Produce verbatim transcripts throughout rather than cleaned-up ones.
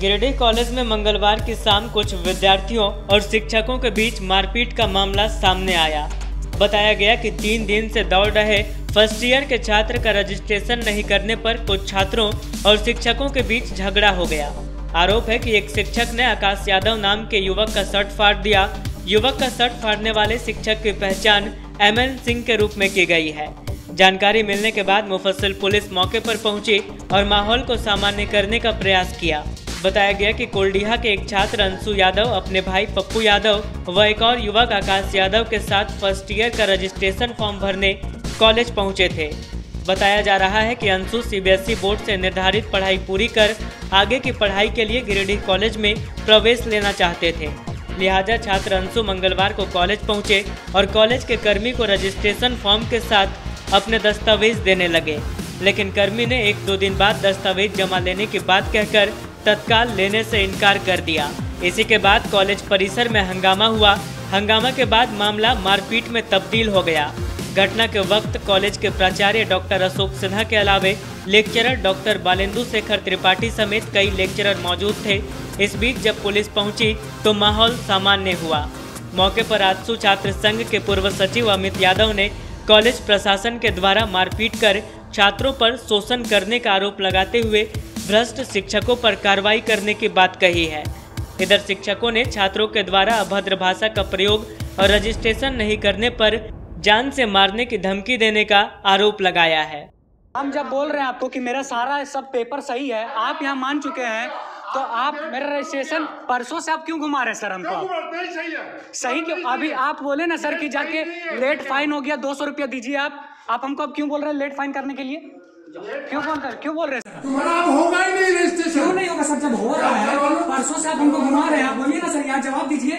Giridih college में मंगलवार की शाम कुछ विद्यार्थियों और शिक्षकों के बीच मारपीट का मामला सामने आया। बताया गया कि तीन दिन से दौड़ रहे फर्स्ट ईयर के छात्र का रजिस्ट्रेशन नहीं करने पर कुछ छात्रों और शिक्षकों के बीच झगड़ा हो गया। आरोप है कि एक शिक्षक ने आकाश यादव नाम के युवक का शर्ट फाड़ दिया। युवक का शर्ट फाड़ने वाले शिक्षक की पहचान एम एन सिंह के रूप में की गई है। जानकारी मिलने के बाद मुफस्सिल पुलिस मौके पर पहुंची और माहौल को सामान्य करने का प्रयास किया। बताया गया कि कोल्डिहा के एक छात्र अंशु यादव अपने भाई पप्पू यादव व एक और युवक आकाश यादव के साथ फर्स्ट ईयर का रजिस्ट्रेशन फॉर्म भरने कॉलेज पहुंचे थे। बताया जा रहा है कि Anshu C B S E board से निर्धारित पढ़ाई पूरी कर आगे की पढ़ाई के लिए गिरिडीह कॉलेज में प्रवेश लेना चाहते थे। लिहाजा छात्र अंशु मंगलवार को कॉलेज पहुंचे और कॉलेज के कर्मी को रजिस्ट्रेशन फॉर्म के साथ अपने दस्तावेज देने लगे, लेकिन कर्मी ने एक दो दिन बाद दस्तावेज जमा लेने की बात कहकर तत्काल लेने से इनकार कर दिया। इसी के बाद कॉलेज परिसर में हंगामा हुआ। हंगामा के बाद मामला मारपीट में तब्दील हो गया। घटना के वक्त कॉलेज के प्राचार्य डॉक्टर अशोक सिन्हा के अलावे लेक्चरर डॉक्टर बालेंदु शेखर त्रिपाठी समेत कई लेक्चरर मौजूद थे। इस बीच जब पुलिस पहुंची तो माहौल सामान्य हुआ। मौके पर आजसू छात्र संघ के पूर्व सचिव अमित यादव ने कॉलेज प्रशासन के द्वारा मारपीट कर छात्रों पर शोषण करने का आरोप लगाते हुए भ्रष्ट शिक्षकों पर कार्रवाई करने की बात कही है। इधर शिक्षकों ने छात्रों के द्वारा अभद्र भाषा का प्रयोग और रजिस्ट्रेशन नहीं करने पर जान से मारने की धमकी देने का आरोप लगाया है। हम जब बोल रहे हैं आपको कि मेरा सारा सब पेपर सही है, आप यहाँ मान चुके हैं, तो आप मेरा रजिस्ट्रेशन परसों से आप क्यों घुमा रहे हैं सर हमको? नहीं सही है। सही क्यों? अभी आप बोले ना सर कि जाके लेट फाइन हो गया, दो सौ रुपया दीजिए। आप आप हमको अब क्यों बोल रहे हैं लेट फाइन करने के लिए? क्यों बोल रहे क्यों बोल रहे हैं सर? तुम्हारा अब होगा ही नहीं रजिस्ट्रेशन। क्यों नहीं होगा सर? जब हो रहा है परसों से आप हमको घुमा रहे हैं, आप बोलिए ना सर, यहाँ जवाब दीजिए।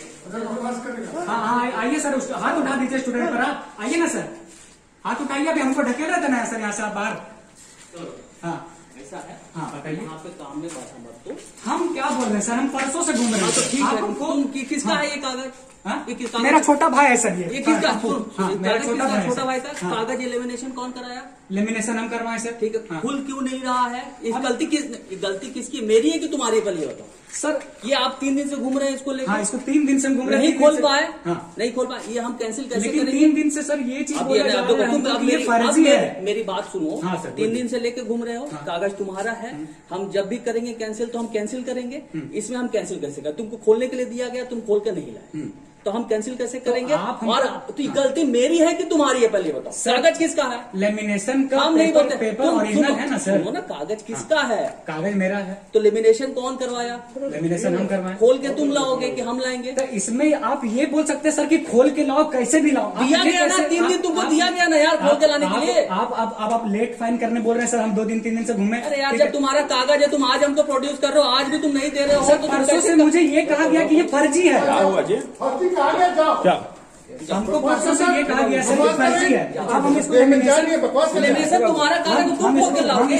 हाँ हाँ आइए सर, उसका हाथ उठा दीजिए स्टूडेंट पर। आप आइए ना सर, हाथ उठाइए। अभी हमको ढकेल रहे थे ना सर यहाँ से आप बाहर। हाँ ऐसा है। हाँ बताइए। यहाँ पे काम में बाधा मत दो। हम क्या बोल रहे हैं सर? हम परसों से घूम रहे हैं। तो ठीक है, हमको तुम कि, किसका है ये कागज? हाँ? ये किसका? मेरा छोटा भाई है सर। ये ये किसका? हाँ, मेरा छोटा भाई है छोटा भाई का हाँ। कागज एलिमिनेशन कौन कराया? लेमिनेशन हम करवाए सर। ठीक है, हाँ। खुल क्यों नहीं रहा है? इस गलती किस गलती किसकी, मेरी है कि तुम्हारी? पर ये बताओ सर। ये आप तीन दिन से घूम रहे हैं इसको लेकर। हाँ, इसको तीन दिन से हम घूम रहे हैं। नहीं खोल पाए। हाँ। नहीं खोल पाए, ये हम कैंसिल कैसे लेकिन करेंगे? तीन दिन से सर ये चीज बोला जा रहा है हमको कि ये फर्जी है। मेरी बात सुनो। हाँ सर, तीन दिन से लेके घूम रहे हो, कागज तुम्हारा है। हम जब भी करेंगे कैंसिल तो हम कैंसिल करेंगे। इसमें हम कैंसिल कैसे करें? तुमको खोलने के लिए दिया गया, तुम खोल के नहीं लाए, तो हम कैंसिल कैसे करेंगे? और तो गलती मेरी है कि तुम्हारी है? पहले बताओ, कागज किसका है? लेमिनेशन का हम नहीं बोलते, पेपर ओरिजिनल है ना सर? सुनो ना, कागज किसका है? कागज मेरा है। तो लेमिनेशन कौन करवाया? लेमिनेशन हम करवाए। खोल के तुम लाओगे कि हम लाएंगे? तो इसमें आप ये बोल सकते हैं सर कि खोल के लाओ, कैसे भी लाओ। दिया गया ना, तीन दिन तुमको दिया गया ना यार खोल के लाने के लिए। आप अब अब आप लेट फाइन करने बोल रहे हैं सर? हम दो दिन तीन दिन से घूमे। अरे यार, जब तुम्हारा कागज है, तुम आज हमको प्रोड्यूस कर रहे हो, आज भी तुम नहीं दे रहे हो। सर परसों से मुझे ये कहा गया कि ये फर्जी है। फर्जी कहा जाओ। हमको परसों से ये कहा गया सर कि फर्जी है। अब हम इसको लेमिनेशन लेमिनेशन तुम्हारा कागज तुम खोल के लाओगे।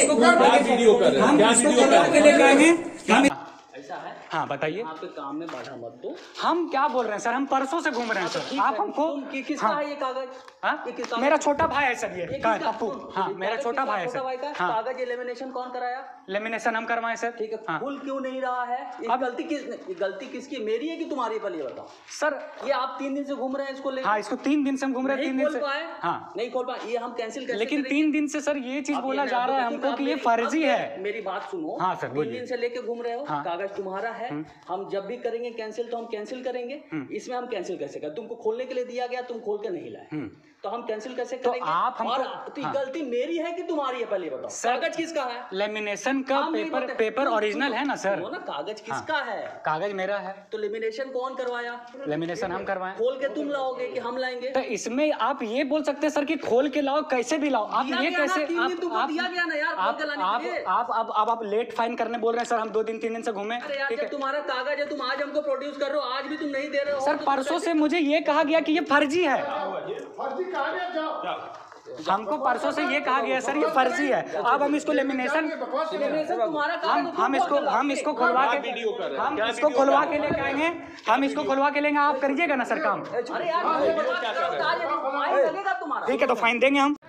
हम इसको करवा के लेके आएंगे। ऐसा है। हाँ बताइए। यहाँ पे काम में बाधा मत दो। हम क्या बोल रहे हैं सर? हम परसों से घूम रहे हैं सर। आप हमको कि, किसका हाँ। है ये कागज? हाँ? ये किसका? मेरा छोटा भाई है सर। ये पप्पू। हाँ ये मेरा कागज छोटा किसका? भाई है छोटा भाई सर। का हाँ। कागज एलिमिनेशन कौन कराया? लेमिनेशन हम करवाए सर। ठीक है, हाँ। खुल क्यों नहीं रहा है? अब गलती किस ये गलती किसकी, मेरी है कि तुम्हारी? पर ये बताओ सर। ये आप तीन दिन से घूम रहे हैं इसको लेकर। हाँ, इसको तीन दिन से हम घूम रहे हैं। तीन दिन खोल से पाए। हाँ नहीं खोल पाए, ये हम कैंसिल कैसे लेकिन करेंगे? तीन दिन से सर ये चीज अब बोला ये जा मैं रहा है आपको हमको कि ये मेरी- फर्जी अब है। मेरी बात सुनो। हाँ सर, तीन बोलिए। दिन से लेके घूम रहे हो, हाँ। कागज तुम्हारा है। हम जब भी करेंगे कैंसिल तो हम कैंसिल करेंगे। इसमें हम कैंसिल कैसे करें? तुमको खोलने के लिए दिया गया, तुम खोल के नहीं लाए, तो हम कैंसिल कैसे तो करेंगे? आप हमको- और तो हाँ। गलती मेरी है कि तुम्हारी है? पहले बताओ, कागज किसका है? लेमिनेशन का हम नहीं पेपर बोलते। पेपर तुम- ओरिजिनल तुम- है ना सर? सुनो ना, कागज किसका है? कागज मेरा है। तो लेमिनेशन कौन करवाया? लेमिनेशन हम करवाए। खोल के तुम लाओगे कि हम लाएंगे? तो इसमें आप ये बोल सकते हैं सर कि खोल के लाओ, कैसे भी लाओ। आप दिया ये गया ना, कैसे तीन दिन आप तुमको आप दिया गया ना यार खोल आप के लाने आप के लिए। आप अब अब आप लेट फाइन करने बोल रहे हैं सर? हम दो दिन तीन दिन से घूमे। अरे यार, ठीक जब है तुम्हारा कागज है, तुम आज हमको प्रोड्यूस कर रहे हो, आज भी तुम नहीं दे रहे हो। सर। तो परसों से मुझे ये कहा गया कि ये फर्जी है। फर्जी कहा जाओ। हमको परसों से ये कहा गया सर ये फर्जी है। अब हम इसको लेमिनेशन लेमिनेशन तुम्हारा कागज हम हम इसको हम इसको खुलवा के हम इसको खुलवा के लेके आएंगे। हम इसको खुलवा के लेंगे। आप करिएगा ना सर काम? अरे यार, मुझे बता दो, कागज फाइन लगेगा तुम्हारा। ठीक है, तो फाइन देंगे हम।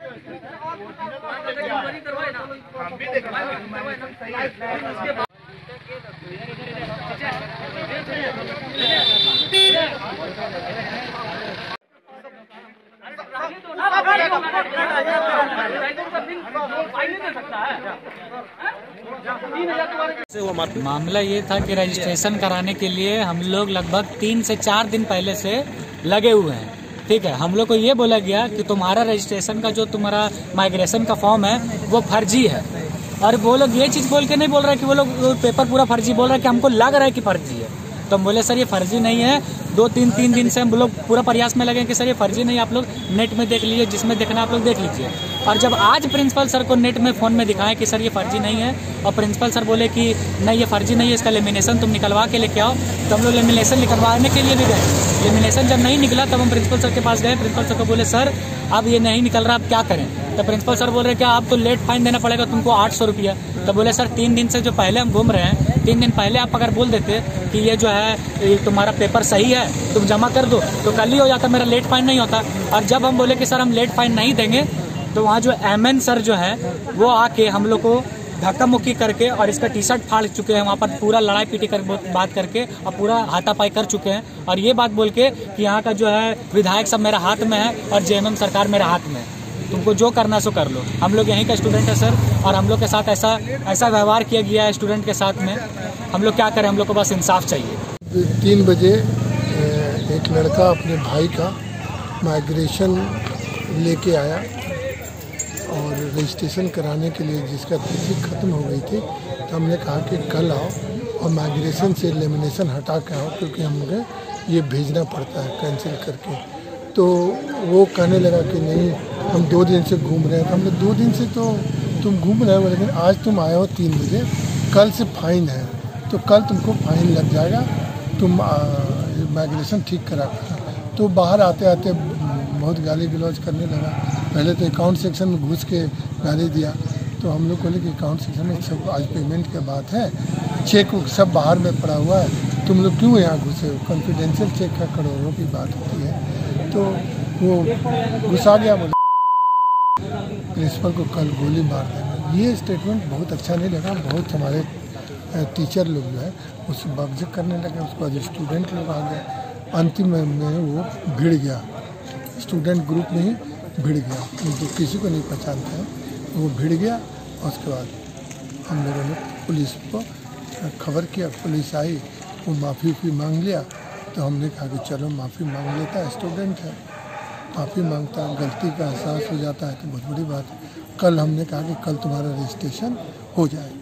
करवाए ना। करेंगे। मामला ये था कि रजिस्ट्रेशन कराने के लिए हम लोग लगभग तीन से चार दिन पहले से लगे हुए हैं। ठीक है, हम लोग को ये बोला गया कि तुम्हारा रजिस्ट्रेशन का जो तुम्हारा माइग्रेशन का फॉर्म है वो फर्जी है। और वो लोग ये चीज बोल के नहीं बोल रहे कि वो लोग पेपर पूरा फर्जी बोल रहे कि हमको लग रहा है कि फर्जी है। तो हम बोले सर ये फर्जी नहीं है। दो तीन तीन दिन से हम लोग पूरा प्रयास में लगे कि सर ये फर्जी नहीं, आप लोग नेट में देख लीजिए, जिसमें देखना आप लोग देख लीजिए। और जब आज प्रिंसिपल सर को नेट में फ़ोन में दिखाएं कि सर ये फर्जी नहीं है, और प्रिंसिपल सर बोले कि नहीं ये फर्जी नहीं है, इसका लेमिनेशन तुम निकलवा के लेके आओ, तो हम लोग लेमिनेशन निकलवाने के लिए भी गए। लेमिनेशन जब नहीं निकला तब हम प्रिंसिपल सर के पास गए। प्रिंसिपल सर को बोले सर अब ये नहीं निकल रहा, अब क्या करें? तो प्रिंसिपल सर बोल रहे क्या आप तो लेट फाइन देना पड़ेगा तुमको आठ सौ रुपया। तो बोले सर तीन दिन से जो पहले हम घूम रहे हैं, तीन दिन पहले आप अगर बोल देते कि ये जो है ये तुम्हारा पेपर सही है तुम जमा कर दो तो कल ही हो जाता, मेरा लेट फाइन नहीं होता। और जब हम बोले कि सर हम लेट फाइन नहीं देंगे तो वहाँ जो एम एन सर जो है वो आके हम लोग को धक्का मुक्की करके और इसका टी शर्ट फाड़ चुके हैं, वहाँ पर पूरा लड़ाई पीटी कर बात करके और पूरा हाथापाई कर चुके हैं। और ये बात बोल के कि यहाँ का जो है विधायक सब मेरा हाथ में है और जे एम एम सरकार मेरे हाथ में है, तुमको जो करना सो कर लो। हम लोग यहीं का स्टूडेंट है सर, और हम लोग के साथ ऐसा ऐसा व्यवहार किया गया है स्टूडेंट के साथ में। हम लोग क्या करें, हम लोग को बस इंसाफ चाहिए। तीन बजे एक लड़का अपने भाई का माइग्रेशन लेके आया और रजिस्ट्रेशन कराने के लिए जिसका तिथि खत्म हो गई थी, तो हमने कहा कि कल आओ और माइग्रेशन से लेमिनेशन हटा के आओ, क्योंकि हमें ये भेजना पड़ता है कैंसिल करके। तो वो कहने लगा कि नहीं हम दो दिन से घूम रहे हैं। तो हमने दो दिन से तो तुम घूम रहे हो, लेकिन आज तुम आए हो तीन बजे, कल से फाइन है, तो कल तुमको फाइन लग जाएगा, तुम माइग्रेशन ठीक करा। तो बाहर आते आते बहुत गाली गलौज करने लगा। पहले तो अकाउंट सेक्शन में घुस के गाली दिया, तो हम लोग बोले कि अकाउंट सेक्शन में सब आज पेमेंट की बात है, चेक सब बाहर में पड़ा हुआ है, तुम लोग क्यों यहाँ घुसे हो? कॉन्फिडेंशियल चेक का करोड़ों की बात होती है। तो वो घुसा गया, बोले प्रिंसिपल को कल गोली मार देना। ये स्टेटमेंट बहुत अच्छा नहीं लगा। बहुत हमारे टीचर लोग जो है उस ऑब्जेक्ट करने लगे, उसके बाद स्टूडेंट लोग आ गए। अंतिम में वो भिड़ गया, स्टूडेंट ग्रुप में ही भिड़ गया, तो किसी को नहीं पहचानते हैं, वो भिड़ गया। और उसके बाद हम लोगों ने पुलिस को खबर किया, पुलिस आई, वो माफ़ी उफ़ी मांग लिया। तो हमने कहा कि चलो माफ़ी मांग लेता है, स्टूडेंट है, माफ़ी मांगता है, गलती का एहसास हो जाता है तो बहुत बड़ी बात है। कल हमने कहा कि कल तुम्हारा रजिस्ट्रेशन हो जाए।